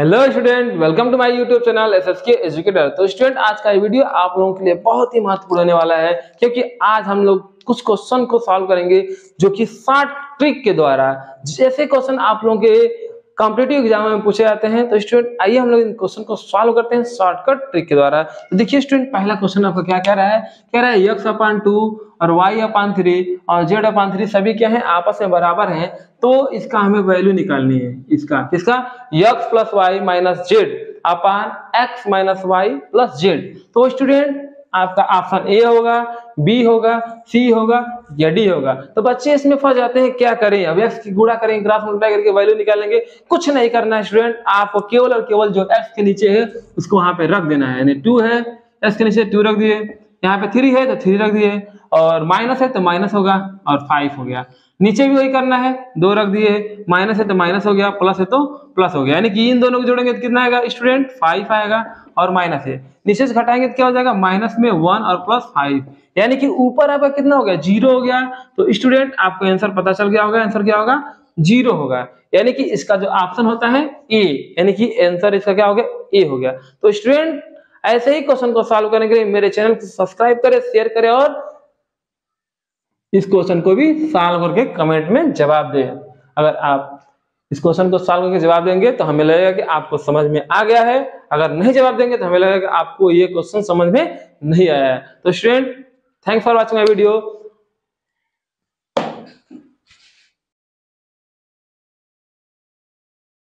Hello student, welcome to my YouTube channel SSK educator. तो student, आज का ये वीडियो आप लोगों के लिए बहुत ही महत्वपूर्ण होने वाला है, क्योंकि आज हम लोग कुछ क्वेश्चन को सॉल्व करेंगे जो कि शॉर्ट ट्रिक के द्वारा। जैसे क्वेश्चन आप लोगों के कॉम्पिटिटिव एग्जाम में पूछे जाते हैं, तो स्टूडेंट आइए हम लोग इन क्वेश्चन को सॉल्व करते हैं शॉर्टकट ट्रिक के द्वारा। तो देखिए स्टूडेंट, पहला क्वेश्चन आपका क्या कह रहा है? कह रहा है x/2 और y/3 और z/3 सभी क्या है, आपस में बराबर हैं। तो इसका हमें वैल्यू निकालनी है। इसका किसका? x plus Y minus Z upon X minus Y plus Z. तो स्टूडेंट आपका ऑप्शन ए होगा, बी होगा, सी होगा या डी होगा। तो बच्चे इसमें फंस जाते हैं, क्या करें? अब x की गुणा करेंगे, क्रॉस मल्टीप्लाई करके वैल्यू निकालेंगे। कुछ नहीं करना है स्टूडेंट, आपको केवल और केवल जो x के नीचे है उसको वहां पे रख देना है। यानी 2 है, x के नीचे 2 रख दिए, यहाँ पे 3 है तो 3 रख दिए, और माइनस है तो माइनस होगा, और 5 हो गया। नीचे भी वही करना है, 2 रख दिए, माइनस है तो माइनस हो गया, प्लस है तो प्लस हो गया। यानी कि इन दोनों को जोड़ेंगे तो कितना आएगा स्टूडेंट? 5 आएगा, और माइनस है, नीचे से घटाएंगे तो क्या हो जाएगा? माइनस में 1 और प्लस 5, यानी कि ऊपर आपका कितना हो गया? 0 हो गया। तो स्टूडेंट आपको आंसर पता चल गया होगा, आंसर क्या होगा? 0 होगा। यानी कि इसका जो ऑप्शन होता है ए, यानी कि आंसर इसका क्या हो गया? ए हो गया। तो स्टूडेंट ऐसे ही क्वेश्चन को सॉल्व करने के लिए मेरे चैनल को सब्सक्राइब करें, शेयर करें, और इस क्वेश्चन को भी सॉल्व करके कमेंट में जवाब दें। अगर आप इस क्वेश्चन को सॉल्व करके जवाब देंगे तो हमें लगेगा कि आपको समझ में आ गया है। अगर नहीं जवाब देंगे तो हमें लगेगा कि आपको ये क्वेश्चन समझ में नहीं आया है। तो student, thanks for watching my video.